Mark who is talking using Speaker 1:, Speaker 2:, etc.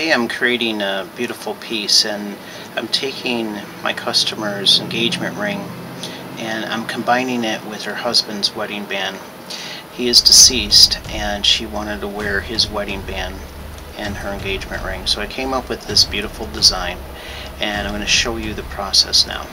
Speaker 1: Today I'm creating a beautiful piece, and I'm taking my customer's engagement ring and I'm combining it with her husband's wedding band. He is deceased and she wanted to wear his wedding band and her engagement ring. So I came up with this beautiful design, and I'm going to show you the process now.